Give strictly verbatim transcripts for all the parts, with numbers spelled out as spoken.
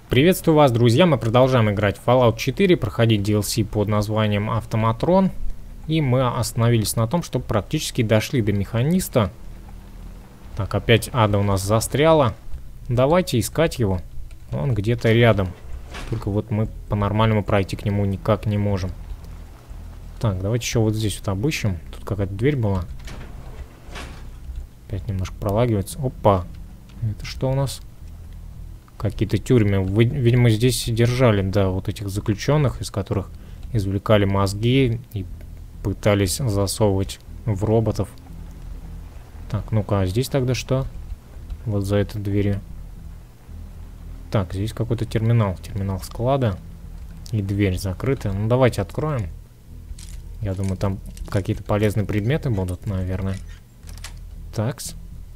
Приветствую вас, друзья, мы продолжаем играть в Fallout четыре, проходить ди эл си под названием Автоматрон. И мы остановились на том, что практически дошли до механиста. Так, опять Ада у нас застряла. Давайте искать его. Он где-то рядом. Только вот мы по-нормальному пройти к нему никак не можем. Так, давайте еще вот здесь вот обыщем. Тут какая-то дверь была. Опять немножко пролагивается. Опа! Это что у нас? Какие-то тюрьмы. Вы, видимо, здесь держали, да, вот этих заключенных, из которых извлекали мозги и пытались засовывать в роботов. Так, ну-ка, а здесь тогда что? Вот за этой дверью. Так, здесь какой-то терминал. Терминал склада. И дверь закрыта. Ну, давайте откроем. Я думаю, там какие-то полезные предметы будут, наверное. Такс.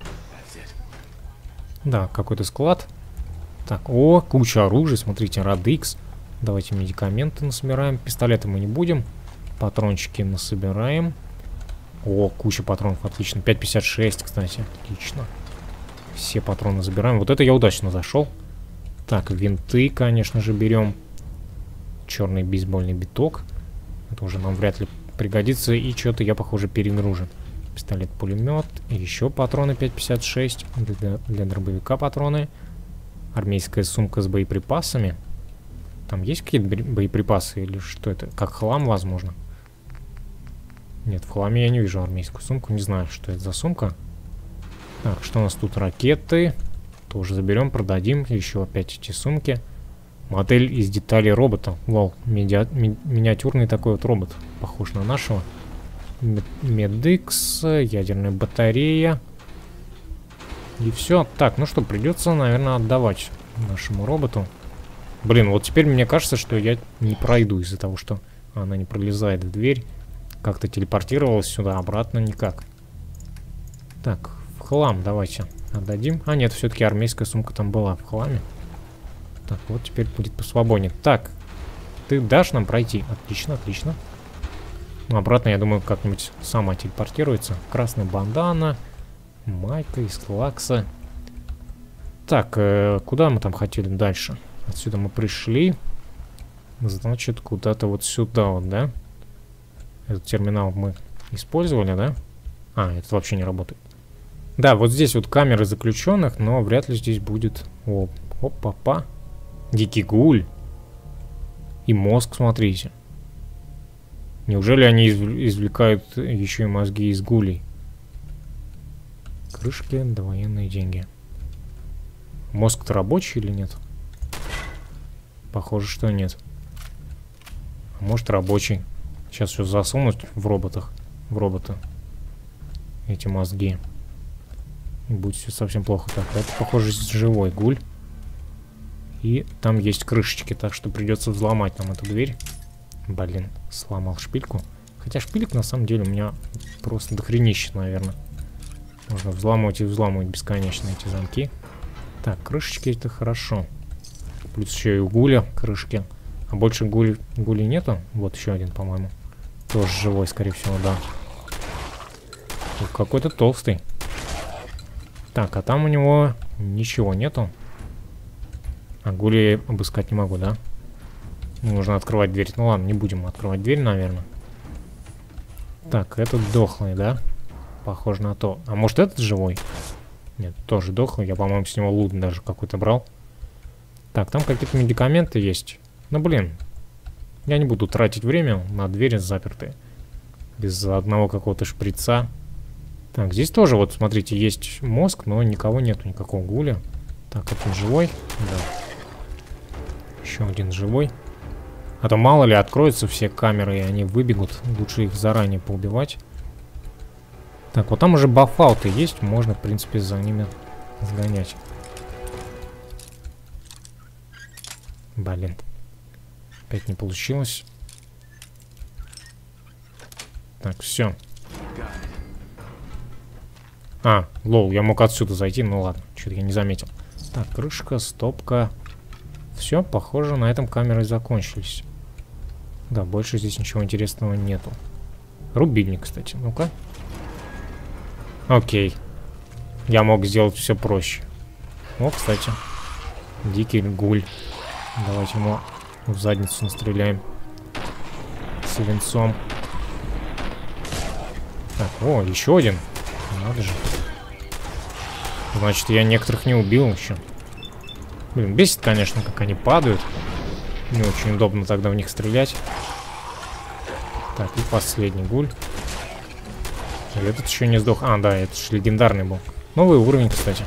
Да, какой-то склад. Так, о, куча оружия, смотрите, Радикс. Давайте медикаменты насобираем. Пистолеты мы не будем. Патрончики насобираем. О, куча патронов, отлично. пять пятьдесят шесть, кстати, отлично. Все патроны забираем. Вот это я удачно зашел. Так, винты, конечно же, берем. Черный бейсбольный биток. Это уже нам вряд ли пригодится. И что-то я, похоже, перегружен. Пистолет-пулемет. И еще патроны пять пятьдесят шесть. Для, для дробовика патроны. Армейская сумка с боеприпасами. Там есть какие-то боеприпасы или что это? Как хлам, возможно? Нет, в хламе я не вижу армейскую сумку. Не знаю, что это за сумка. Так, что у нас тут? Ракеты. Тоже заберем, продадим. Еще опять эти сумки. Модель из деталей робота. Вау, медиа ми миниатюрный такой вот робот. Похож на нашего. Медикс, ядерная батарея. И все. Так, ну что, придется, наверное, отдавать нашему роботу. Блин, вот теперь мне кажется, что я не пройду из-за того, что она не пролезает в дверь. Как-то телепортировалась сюда, обратно никак. Так, в хлам давайте отдадим. А, нет, все-таки армейская сумка там была в хламе. Так, вот теперь будет посвободнее. Так, ты дашь нам пройти? Отлично, отлично. Ну, обратно, я думаю, как-нибудь сама телепортируется. Красная бандана. Майка из лакса. Так, э, куда мы там хотели дальше? Отсюда мы пришли. Значит, куда-то вот сюда вот, да? Этот терминал мы использовали, да? А, это вообще не работает. Да, вот здесь вот камеры заключенных, но вряд ли здесь будет... О, опа-па. Дикий гуль. И мозг, смотрите. Неужели они извлекают еще и мозги из гулей? Крышки, довоенные деньги. Мозг-то рабочий или нет? Похоже, что нет. А может, рабочий. Сейчас все засунуть в роботах. В робота. Эти мозги. И будет все совсем плохо. Так, это, похоже, живой гуль. И там есть крышечки, так что придется взломать нам эту дверь. Блин, сломал шпильку. Хотя шпилек на самом деле у меня просто дохренище, наверное. Можно взламывать и взламывать бесконечно эти замки. Так, крышечки это хорошо. Плюс еще и у гуля крышки. А больше гуль, гулей нету. Вот еще один, по-моему. Тоже живой, скорее всего, да. Какой-то толстый. Так, а там у него ничего нету. А гулей обыскать не могу, да? Нужно открывать дверь. Ну ладно, не будем открывать дверь, наверное. Так, этот дохлый, да? Похоже на то. А может, этот живой? Нет, тоже дохлый. Я, по-моему, с него лут даже какой-то брал. Так, там какие-то медикаменты есть. Ну, блин. Я не буду тратить время на двери запертые. Без одного какого-то шприца. Так, здесь тоже, вот, смотрите, есть мозг, но никого нету, никакого гуля. Так, это живой? Да. Еще один живой. А то мало ли откроются все камеры, и они выбегут. Лучше их заранее поубивать. Так, вот там уже бафауты есть. Можно, в принципе, за ними сгонять. Блин. Опять не получилось. Так, все. А, лол, я мог отсюда зайти. Ну ладно, что-то я не заметил. Так, крышка, стопка. Все, похоже, на этом камеры закончились. Да, больше здесь ничего интересного нету. Рубильник, кстати. Ну-ка. Окей. Я мог сделать все проще. О, кстати. Дикий гуль. Давайте ему в задницу настреляем. Свинцом. Так, о, еще один. Надо же. Значит, я некоторых не убил еще. Блин, бесит, конечно, как они падают. Не очень удобно тогда в них стрелять. Так, и последний гуль. И этот еще не сдох. А, да, это же легендарный был. Новый уровень, кстати.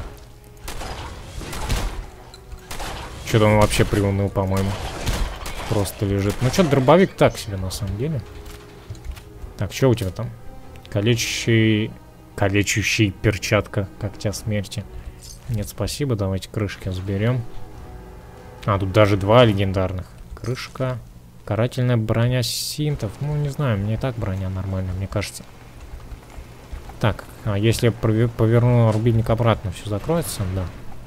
Что-то он вообще приуныл, по-моему. Просто лежит. Ну, что-то дробовик так себе, на самом деле. Так, что у тебя там? Калечащий... Калечащий перчатка когтя смерти. Нет, спасибо. Давайте крышки заберем. А, тут даже два легендарных. Крышка. Карательная броня синтов. Ну, не знаю, мне и так броня нормальная, мне кажется. Так, а если я поверну рубильник обратно, все закроется? Да.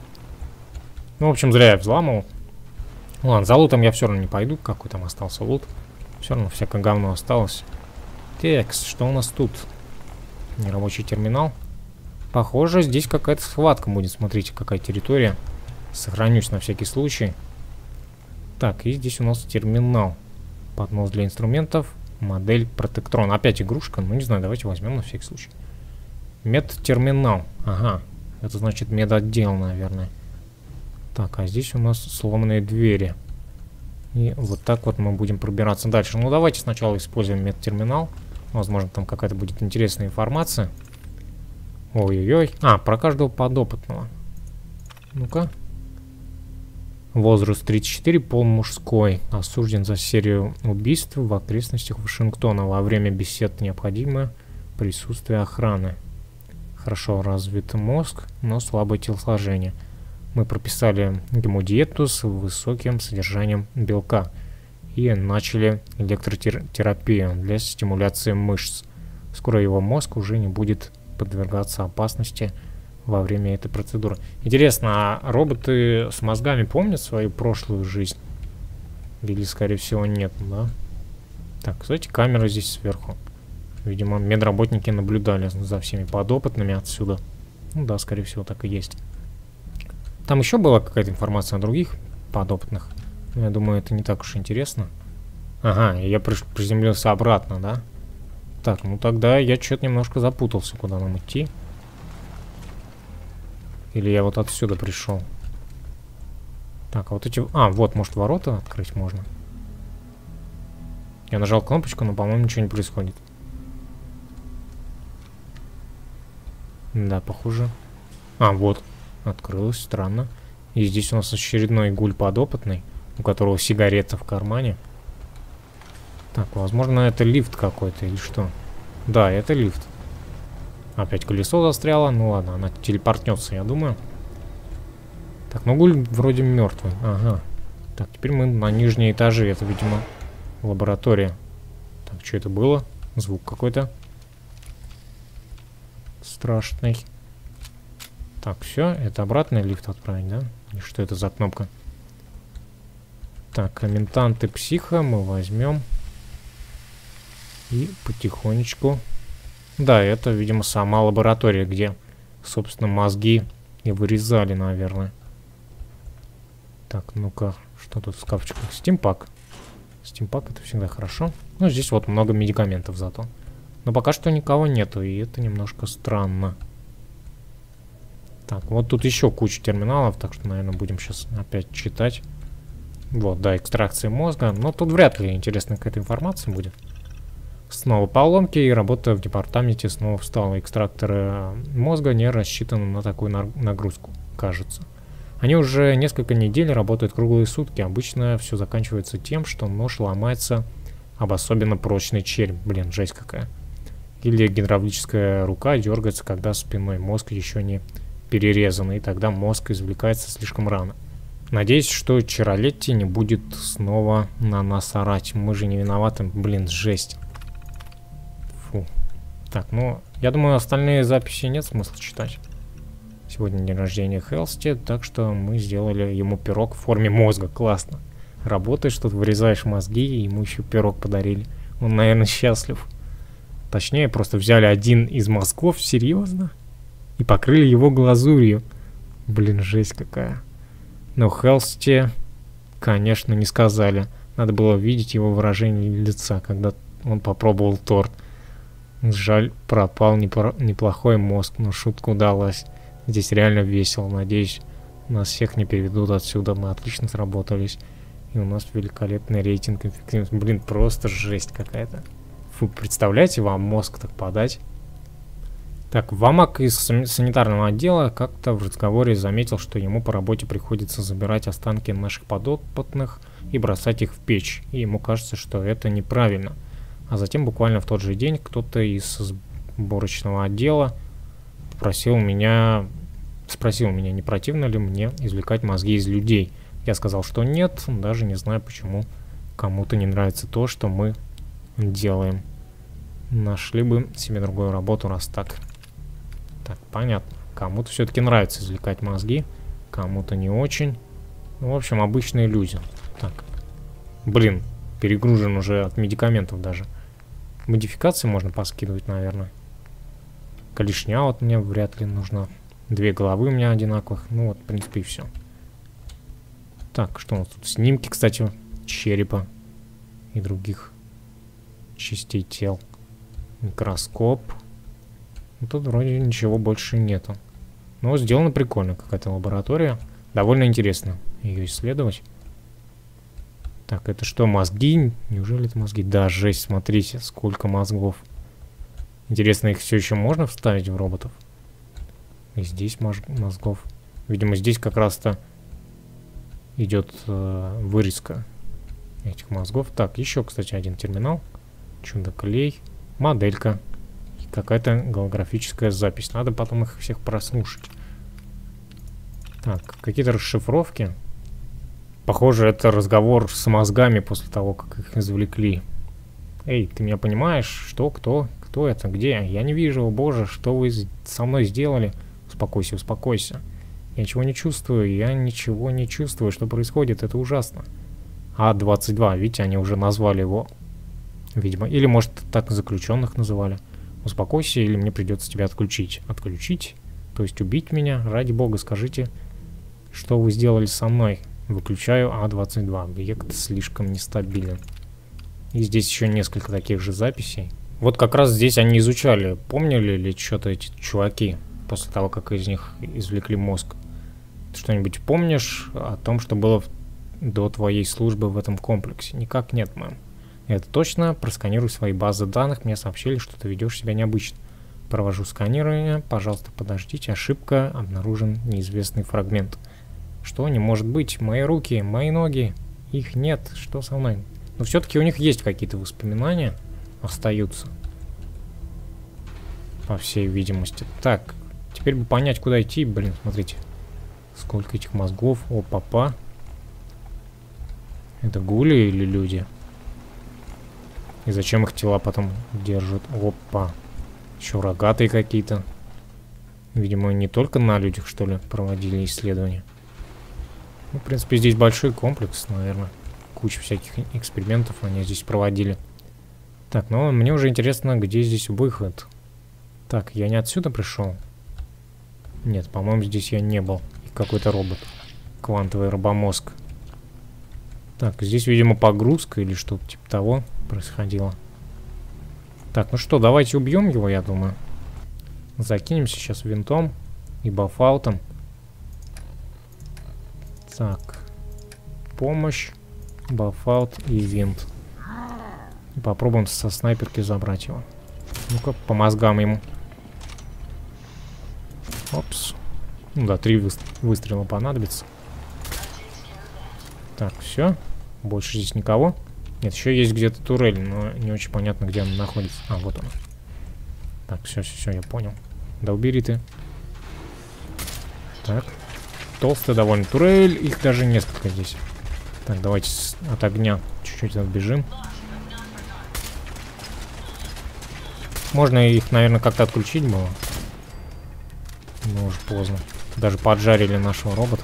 Ну, в общем, зря я взламывал. Ладно, за лутом я все равно не пойду. Какой там остался лут? Все равно всякое говно осталось. Текст, что у нас тут? Нерабочий терминал. Похоже, здесь какая-то схватка будет. Смотрите, какая территория. Сохранюсь на всякий случай. Так, и здесь у нас терминал. Поднос для инструментов. Модель протектрон. Опять игрушка. Ну, не знаю, давайте возьмем на всякий случай. Медтерминал. Ага. Это значит медотдел, наверное. Так, а здесь у нас сломанные двери. И вот так вот мы будем пробираться дальше. Ну, давайте сначала используем медтерминал. Возможно, там какая-то будет интересная информация. Ой-ой-ой. А, про каждого подопытного. Ну-ка. Возраст тридцать четыре, пол мужской. Осужден за серию убийств в окрестностях Вашингтона. Во время бесед необходимо присутствие охраны. Хорошо развит мозг, но слабое телосложение. Мы прописали гемодиету с высоким содержанием белка и начали электротерапию для стимуляции мышц. Скоро его мозг уже не будет подвергаться опасности во время этой процедуры. Интересно, а роботы с мозгами помнят свою прошлую жизнь? Или, скорее всего, нет, да? Так, кстати, камера здесь сверху. Видимо, медработники наблюдали за всеми подопытными отсюда. Ну да, скорее всего, так и есть. Там еще была какая-то информация о других подопытных. Но я думаю, это не так уж интересно. Ага, я приземлился обратно, да? Так, ну тогда я что-то немножко запутался, куда нам идти. Или я вот отсюда пришел. Так, а вот эти... А, вот, может, ворота открыть можно? Я нажал кнопочку, но, по-моему, ничего не происходит. Да, похоже. А, вот. Открылось, странно. И здесь у нас очередной гуль подопытный, у которого сигарета в кармане. Так, возможно, это лифт какой-то или что? Да, это лифт. Опять колесо застряло. Ну ладно, она телепортнется, я думаю. Так, ну гуль вроде мертвый. Ага. Так, теперь мы на нижние этажи. Это, видимо, лаборатория. Так, что это было? Звук какой-то. Страшный. Так, все, это обратный лифт отправить, да? И что это за кнопка? Так, комментанты психа мы возьмем. И потихонечку... Да, это, видимо, сама лаборатория, где, собственно, мозги и вырезали, наверное. Так, ну-ка, что тут в шкафчиках? Стимпак. Стимпак — это всегда хорошо. Ну, здесь вот много медикаментов зато. Но пока что никого нету, и это немножко странно. Так, вот тут еще куча терминалов, так что, наверное, будем сейчас опять читать. Вот, да, экстракция мозга. Но тут вряд ли интересная какая-то информация будет. Снова поломки, и работа в департаменте снова встала. Экстракторы мозга не рассчитаны на такую нагрузку, кажется. Они уже несколько недель работают круглые сутки. Обычно все заканчивается тем, что нож ломается об особенно прочный череп. Блин, жесть какая. Или гидравлическая рука дергается, когда спиной мозг еще не перерезан, и тогда мозг извлекается слишком рано. Надеюсь, что Чаролетти не будет снова на нас орать. Мы же не виноваты. Блин, жесть. Фу. Так, ну, я думаю, остальные записи нет смысла читать. Сегодня день рождения Хелсти, так что мы сделали ему пирог в форме мозга. Классно. Работаешь, тут вырезаешь мозги, и ему еще пирог подарили. Он, наверное, счастлив. Точнее, просто взяли один из мозгов, серьезно, и покрыли его глазурью. Блин, жесть какая. Но Хелсти Конечно, не сказали. Надо было видеть его выражение лица, когда он попробовал торт. Жаль, пропал непро- неплохой мозг, но шутка удалась. Здесь реально весело. Надеюсь, нас всех не переведут отсюда. Мы отлично сработались. И у нас великолепный рейтинг эффективности. Блин, просто жесть какая-то. Фу, представляете, вам мозг так подать? Так, Вамак из санитарного отдела как-то в разговоре заметил, что ему по работе приходится забирать останки наших подопытных и бросать их в печь. И ему кажется, что это неправильно. А затем буквально в тот же день кто-то из сборочного отдела просил меня, спросил меня, не противно ли мне извлекать мозги из людей. Я сказал, что нет, даже не знаю, почему кому-то не нравится то, что мы делаем. Нашли бы себе другую работу, раз так. Так, понятно. Кому-то все-таки нравится извлекать мозги, кому-то не очень. Ну, в общем, обычные люди. Так. Блин, перегружен уже от медикаментов даже. Модификации можно поскидывать, наверное. Клешня вот мне вряд ли нужна. Две головы у меня одинаковых. Ну вот, в принципе, и все. Так, что у нас тут? Снимки, кстати, черепа и других частей тел. Микроскоп. Ну, тут вроде ничего больше нету. Но сделано прикольно, какая-то лаборатория. Довольно интересно ее исследовать. Так, это что, мозги? Неужели это мозги? Да, жесть, смотрите, сколько мозгов. Интересно, их все еще можно вставить в роботов? И здесь мозгов. Видимо, здесь как раз-то идет э, вырезка этих мозгов. Так, еще, кстати, один терминал. Чудо-клей. Моделька. Какая-то голографическая запись. Надо потом их всех прослушать. Так, какие-то расшифровки. Похоже, это разговор с мозгами после того, как их извлекли. Эй, ты меня понимаешь? Что, кто? Кто это? Где? Я не вижу, о боже, что вы со мной сделали? Успокойся, успокойся. Я ничего не чувствую, я ничего не чувствую, что происходит, это ужасно. А двадцать два, видите, они уже назвали его. Видимо, или может так заключенных называли. Успокойся, или мне придется тебя отключить. Отключить? То есть убить меня? Ради бога, скажите, что вы сделали со мной? Выключаю А двадцать два. Объект слишком нестабилен. И здесь еще несколько таких же записей. Вот как раз здесь они изучали, помнили ли что-то эти чуваки после того, как из них извлекли мозг. Ты что-нибудь помнишь о том, что было до твоей службы в этом комплексе? Никак нет, мэм. Это точно. Просканируй свои базы данных. Мне сообщили, что ты ведешь себя необычно. Провожу сканирование. Пожалуйста, подождите. Ошибка. Обнаружен неизвестный фрагмент. Что не может быть? Мои руки, мои ноги. Их нет. Что со мной? Но все-таки у них есть какие-то воспоминания. Остаются. По всей видимости. Так. Теперь бы понять, куда идти. Блин, смотрите. Сколько этих мозгов. О, папа. Это гули или люди? И зачем их тела потом держат? Опа. Еще рогатые какие-то. Видимо, не только на людях, что ли, проводили исследования. Ну, в принципе, здесь большой комплекс, наверное. Куча всяких экспериментов они здесь проводили. Так, ну, мне уже интересно, где здесь выход. Так, я не отсюда пришел? Нет, по-моему, здесь я не был. И какой-то робот. Квантовый робомозг. Так, здесь, видимо, погрузка или что-то типа того происходило. Так, ну что, давайте убьем его, я думаю. Закинемся сейчас винтом и бафаутом. Так. Помощь, бафаут и винт. И попробуем со снайперки забрать его. Ну-ка, по мозгам ему. Опс. Ну да, три вы выстрела понадобится. Так, все. Больше здесь никого. Нет, еще есть где-то турель, но не очень понятно, где она находится. А, вот она. Так, все, все, все, я понял. Да убери ты. Так. Толстая довольно турель. Их даже несколько здесь. Так, давайте от огня чуть-чуть отбежим. Можно их, наверное, как-то отключить было. Но уже поздно. Даже поджарили нашего робота.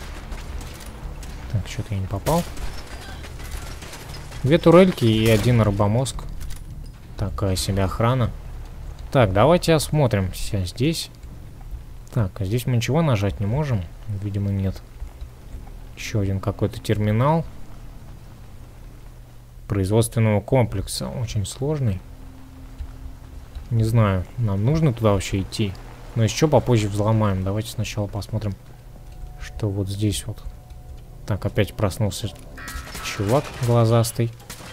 Так, что-то я не попал. Две турельки и один робомозг. Такая себе охрана. Так, давайте осмотримся здесь. Так, а здесь мы ничего нажать не можем? Видимо, нет. Еще один какой-то терминал. Производственного комплекса. Очень сложный. Не знаю, нам нужно туда вообще идти. Но еще попозже взломаем. Давайте сначала посмотрим, что вот здесь вот. Так, опять проснулся чувак глазастый.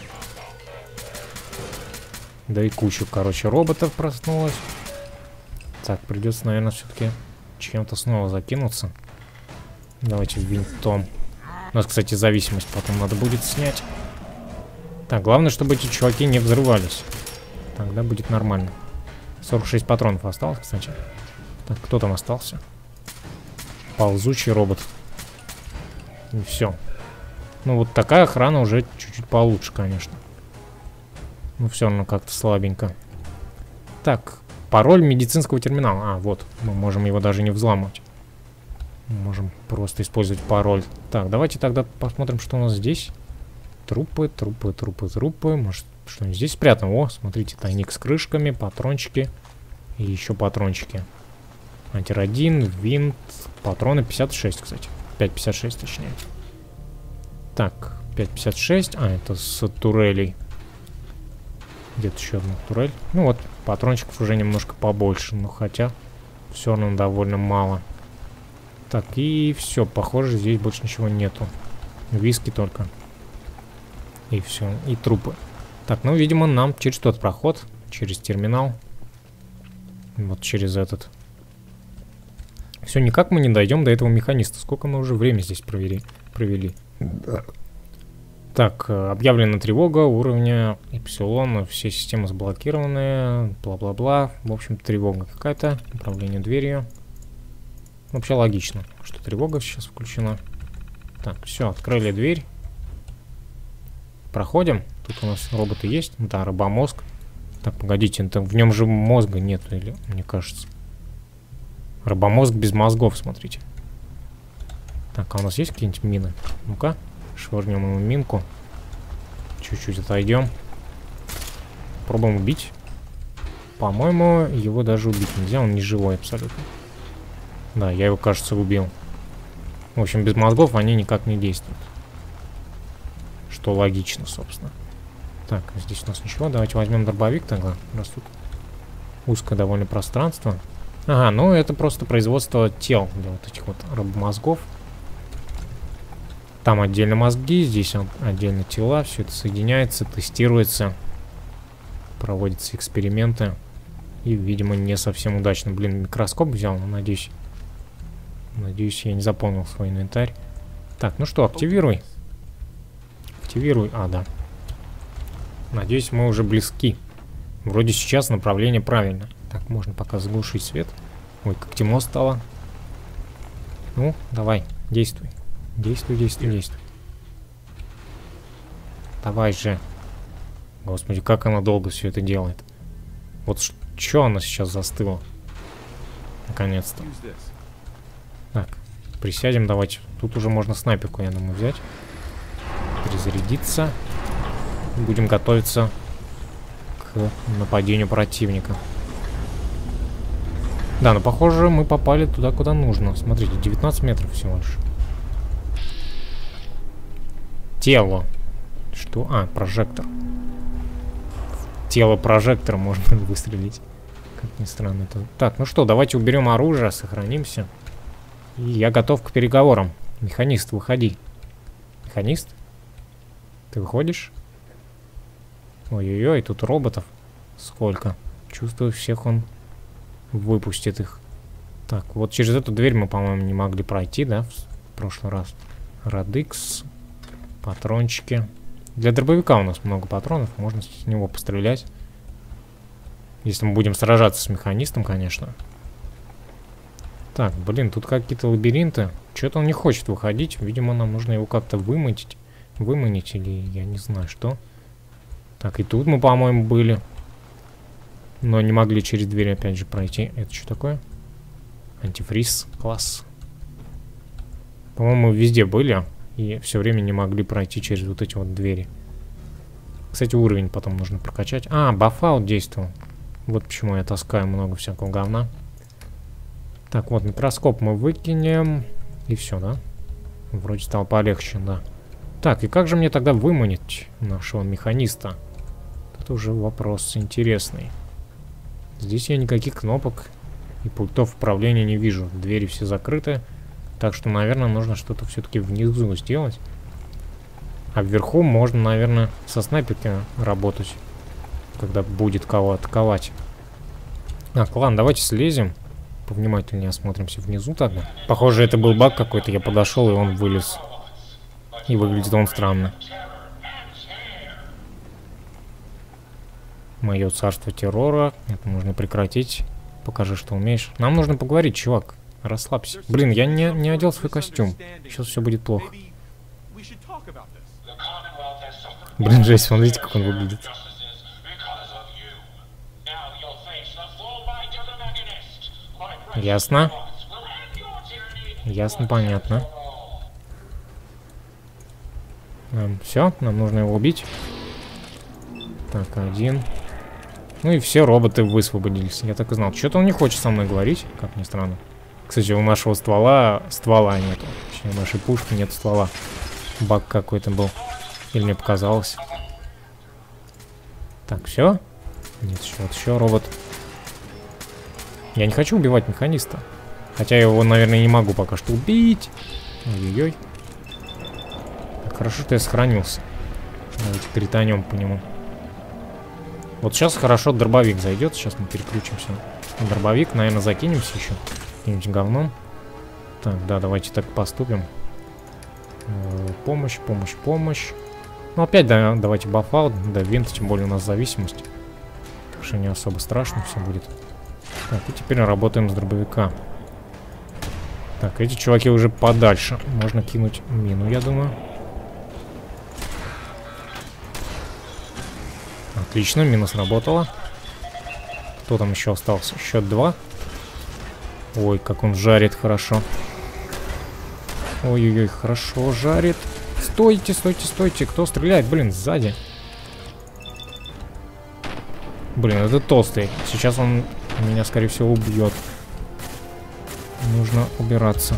Да и куча, короче, роботов проснулась. Так, придется, наверное, все-таки чем-то снова закинуться. Давайте винтом. У нас, кстати, зависимость потом надо будет снять. Так, главное, чтобы эти чуваки не взрывались. Тогда будет нормально. сорок шесть патронов осталось, кстати. Так, кто там остался? Ползучий робот. И все. Ну, вот такая охрана уже чуть-чуть получше, конечно. Но все равно как-то слабенько. Так, пароль медицинского терминала. А, вот. Мы можем его даже не взламывать. Мы можем просто использовать пароль. Так, давайте тогда посмотрим, что у нас здесь. Трупы, трупы, трупы, трупы. Может, что-нибудь здесь спрятано. О, смотрите, тайник с крышками, патрончики. И еще патрончики. Антиродин, винт, патроны пятьдесят шесть, кстати. пять пятьдесят шесть, точнее. Так, пять пятьдесят шесть. А, это с турелей. Где-то еще одна турель. Ну вот, патрончиков уже немножко побольше. Но хотя все равно довольно мало. Так, и все. Похоже, здесь больше ничего нету. Виски только. И все. И трупы. Так, ну, видимо, нам через тот проход. Через терминал. Вот через этот. Все, никак мы не дойдем до этого механиста. Сколько мы уже время здесь провели? провели. Так, объявлена тревога уровня Эпсилон. Все системы заблокированы. Бла-бла-бла. В общем, тревога какая-то. Управление дверью. Вообще логично, что тревога сейчас включена. Так, все, открыли дверь. Проходим. Тут у нас роботы есть. Да, робомозг. Так, погодите, это, в нем же мозга нет, или, мне кажется. Робомозг без мозгов, смотрите. Так, а у нас есть какие-нибудь мины? Ну-ка, швырнем ему минку. Чуть-чуть отойдем. Пробуем убить. По-моему, его даже убить нельзя, он не живой абсолютно. Да, я его, кажется, убил. В общем, без мозгов они никак не действуют. Что логично, собственно. Так, здесь у нас ничего. Давайте возьмем дробовик тогда. У нас тут узкое довольно пространство. Ага, ну это просто производство тел для вот этих вот робомозгов. Там отдельно мозги, здесь отдельно тела. Все это соединяется, тестируется. Проводятся эксперименты. И, видимо, не совсем удачно. Блин, микроскоп взял, но надеюсь... Надеюсь, я не заполнил свой инвентарь. Так, ну что, активируй. Активируй. А, да. Надеюсь, мы уже близки. Вроде сейчас направление правильно. Так, можно пока заглушить свет. Ой, как темно стало. Ну, давай, действуй. Действуй, действуй, действуй. Давай же. Господи, как она долго все это делает. Вот что она сейчас застыла. Наконец-то. Так, присядем, давайте. Тут уже можно снайперку, я думаю, взять. Перезарядиться. Будем готовиться к нападению противника. Да, но похоже, мы попали туда, куда нужно. Смотрите, девятнадцать метров всего лишь. Тело. Что? А, прожектор. Тело прожектора можно выстрелить. Как ни странно это. Так, ну что, давайте уберем оружие, сохранимся. И я готов к переговорам. Механист, выходи. Механист? Ты выходишь? Ой-ой-ой, тут роботов сколько. Чувствую, всех он выпустит их. Так, вот через эту дверь мы, по-моему, не могли пройти, да, в прошлый раз. Радикс, патрончики. Для дробовика у нас много патронов, можно с него пострелять. Если мы будем сражаться с механистом, конечно. Так, блин, тут какие-то лабиринты. Что-то он не хочет выходить. Видимо, нам нужно его как-то выманить. Выманить или я не знаю что. Так, и тут мы, по-моему, были. Но не могли через дверь опять же пройти. Это что такое? Антифриз. Класс. По-моему, везде были. И все время не могли пройти через вот эти вот двери. Кстати, уровень потом нужно прокачать. А, бафаут действовал. Вот почему я таскаю много всякого говна. Так, вот микроскоп мы выкинем. И все, да? Вроде стало полегче, да. Так, и как же мне тогда выманить нашего механиста? Это уже вопрос интересный. Здесь я никаких кнопок и пультов управления не вижу. Двери все закрыты. Так что, наверное, нужно что-то все-таки внизу сделать. А вверху можно, наверное, со снайперкой работать, когда будет кого атаковать. Так, ладно, давайте слезем. Повнимательнее осмотримся внизу тогда. Похоже, это был баг какой-то. Я подошел, и он вылез. И выглядит он странно. Мое царство террора. Это нужно прекратить. Покажи, что умеешь. Нам нужно поговорить, чувак. Расслабься. Блин, я не, не одел свой костюм. Сейчас все будет плохо. Блин, жесть, смотрите, как он выглядит. Ясно. Ясно, понятно. Эм, все, нам нужно его убить. Так, один. Ну и все, роботы высвободились. Я так и знал. Что-то он не хочет со мной говорить, как ни странно. Кстати, у нашего ствола ствола нету. Точнее, у нашей пушки нет ствола. Баг какой-то был. Или мне показалось. Так, все? Нет, еще, вот еще робот. Я не хочу убивать механиста. Хотя я его, наверное, не могу пока что убить. Ой-ой-ой. Хорошо, что я сохранился. Давайте кританем по нему. Вот сейчас хорошо дробовик зайдет. Сейчас мы переключимся. Дробовик, наверное, закинемся еще. Каким-нибудь говном. Так, да, давайте так поступим. Э, помощь, помощь, помощь. Ну, опять, да, давайте бафаут. Да, винт, тем более у нас зависимость. Так что не особо страшно все будет. Так, и теперь работаем с дробовика. Так, эти чуваки уже подальше. Можно кинуть мину, я думаю. Отлично, мина сработала. Кто там еще остался? Счет два. Ой, как он жарит хорошо. Ой-ой-ой, хорошо жарит. Стойте, стойте, стойте. Кто стреляет? Блин, сзади. Блин, это толстый. Сейчас он меня, скорее всего, убьет. Нужно убираться.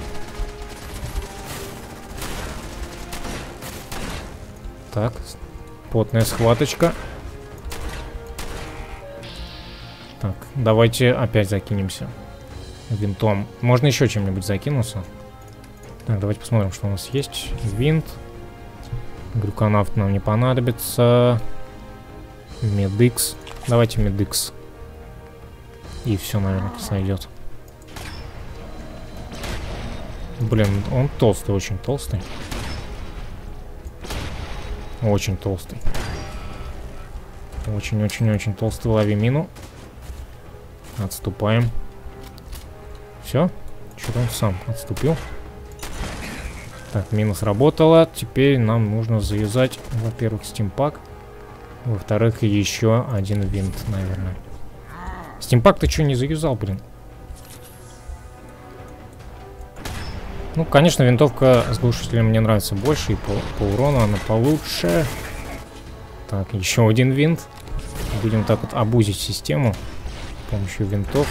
Так, потная схваточка. Так, давайте опять закинемся винтом. Можно еще чем-нибудь закинуться. Так, давайте посмотрим, что у нас есть. Винт. Глюконавт нам не понадобится. Медикс. Давайте медикс. И все, наверное, сойдет. Блин, он толстый, очень толстый. Очень толстый. Очень-очень-очень толстый. Лови мину. Отступаем. Все? Что-то он сам отступил. Так, мина сработала. Теперь нам нужно завязать, во-первых, стимпак. Во-вторых, еще один винт, наверное. Стимпак ты что не завязал, блин? Ну, конечно, винтовка с глушителем мне нравится больше. И по, по урону она получше. Так, еще один винт. Будем так вот обузить систему с помощью винтов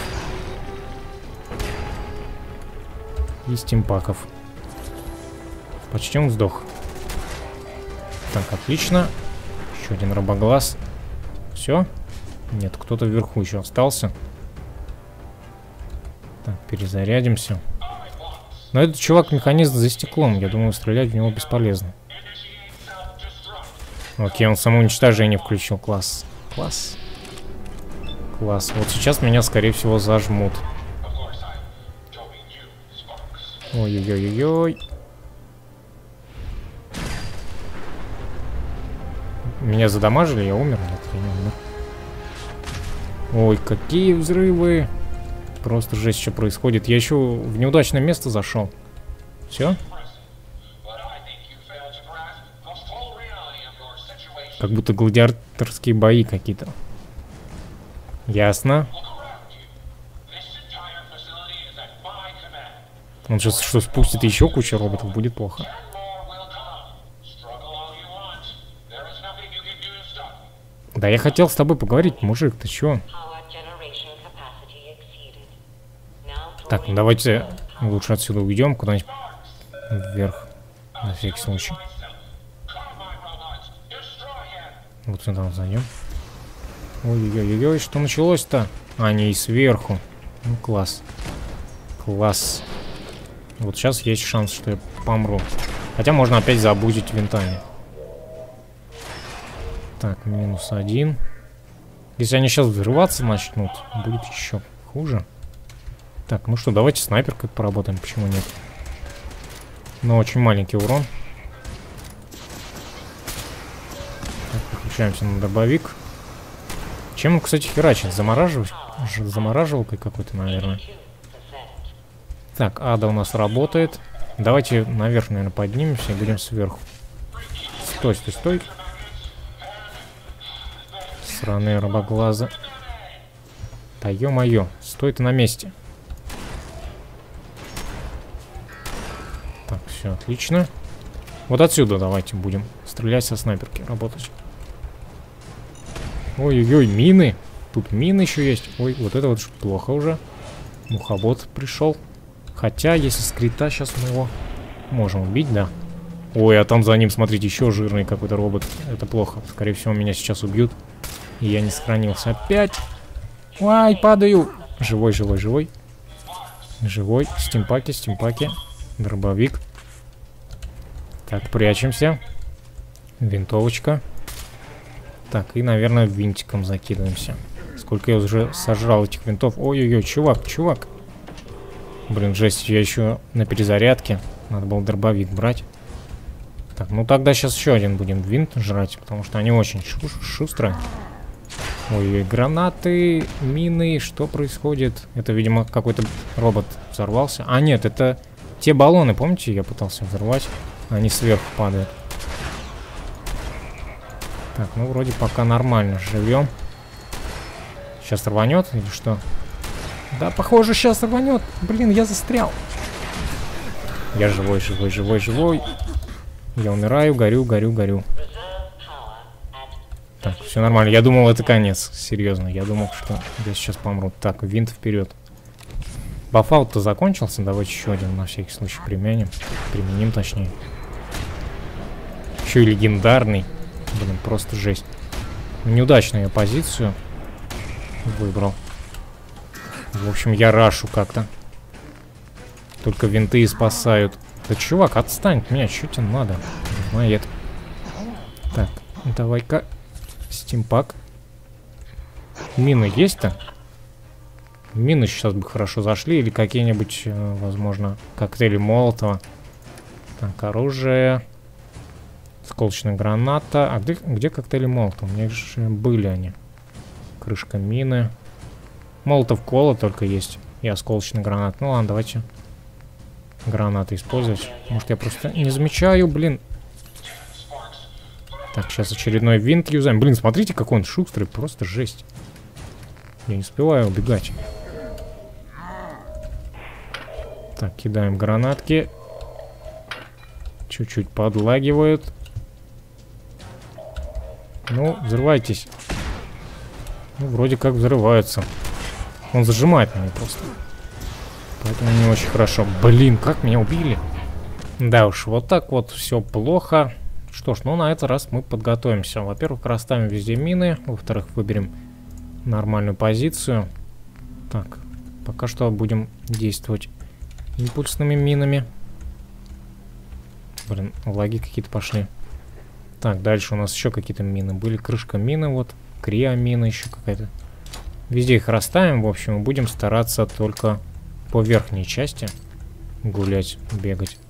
и стимпаков. Почти он сдох. Так, отлично. Еще один робоглаз. Все? Нет, кто-то вверху еще остался. Так, перезарядимся. Но этот чувак-механист за стеклом. Я думаю, стрелять в него бесполезно. Окей, он самоуничтожение включил. Класс. Класс. Класс. Вот сейчас меня, скорее всего, зажмут. Ой-ой-ой-ой. Меня задамажили, я умер? Нет, я не умер. Ой, какие взрывы. Просто жесть, что происходит. Я еще в неудачное место зашел. Все? Как будто гладиаторские бои какие-то. Ясно. Он сейчас что, спустит еще кучу роботов, будет плохо. Да я хотел с тобой поговорить, мужик, ты чё? Так, ну давайте лучше отсюда уйдем куда-нибудь вверх. На всякий случай. Вот сюда зайдем. Ой-ой-ой-ой, что началось-то? А, не, и сверху. Ну, класс. Класс. Вот сейчас есть шанс, что я помру. Хотя можно опять забудить винтами. Так, минус один. Если они сейчас взрываться начнут, будет еще хуже. Так, ну что, давайте снайперкой поработаем, почему нет? Но очень маленький урон. Так, переключаемся на дробовик. Чем он, кстати, херачит? Замораживал... Замораживалкой какой-то, наверное. Так, ада у нас работает. Давайте наверх, наверное, поднимемся и будем сверху. Стой, стой, стой. Сраные рабоглазы. Да ё-моё, стой ты на месте. Так, все отлично. Вот отсюда давайте будем стрелять со снайперки, работать. Ой-ой-ой, мины. Тут мины еще есть. Ой, вот это вот плохо уже. Мухобот пришел. Хотя, если скрита, сейчас мы его можем убить, да. Ой, а там за ним, смотрите, еще жирный какой-то робот. Это плохо. Скорее всего, меня сейчас убьют. И я не сохранился опять. Ой, падаю. Живой, живой, живой. Живой. Стимпаки, стимпаки. Дробовик. Так, прячемся. Винтовочка. Так, и, наверное, винтиком закидываемся. Сколько я уже сожрал этих винтов. Ой-ой-ой, чувак, чувак. Блин, жесть, я еще на перезарядке. Надо было дробовик брать. Так, ну тогда сейчас еще один будем винт жрать, потому что они очень шу шустрые. Ой, гранаты, мины, что происходит? Это, видимо, какой-то робот взорвался. А, нет, это те баллоны, помните, я пытался взорвать? Они сверху падают. Так, ну вроде пока нормально живем. Сейчас рванет или что? Да, похоже, сейчас рванет. Блин, я застрял. Я живой, живой, живой, живой. Я умираю, горю, горю, горю. Так, все нормально. Я думал, это конец. Серьезно, я думал, что я сейчас помру. Так, винт вперед. Бафаут-то закончился. Давайте еще один на всякий случай применим. Применим, точнее. Еще и легендарный. Блин, просто жесть. Неудачную я позицию выбрал. В общем, я рашу как-то. Только винты и спасают. Да, чувак, отстань от меня, что тебе надо? Моет. Так, давай-ка. Стимпак. Мины есть-то? Мины сейчас бы хорошо зашли. Или какие-нибудь, возможно, коктейли Молотова. Так, оружие. Осколочная граната. А где, где коктейли Молотова? У меня же были они. Крышка мины. Молотов кола только есть. И осколочный гранат. Ну ладно, давайте гранаты использовать. Может, я просто не замечаю, блин. Так, сейчас очередной винт юзаем. Блин, смотрите, какой он шустрый. Просто жесть. Я не успеваю убегать. Так, кидаем гранатки. Чуть-чуть подлагивают. Ну, взрывайтесь. Ну, вроде как взрываются. Он зажимает меня просто. Поэтому не очень хорошо. Блин, как меня убили. Да уж, вот так вот все плохо. Что ж, ну на этот раз мы подготовимся. Во-первых, расставим везде мины. Во-вторых, выберем нормальную позицию. Так, пока что будем действовать импульсными минами. Блин, лаги какие-то пошли. Так, дальше у нас еще какие-то мины были. Крышка мины, вот. Криомина еще какая-то. Везде их расставим. В общем, будем стараться только по верхней части гулять, бегать.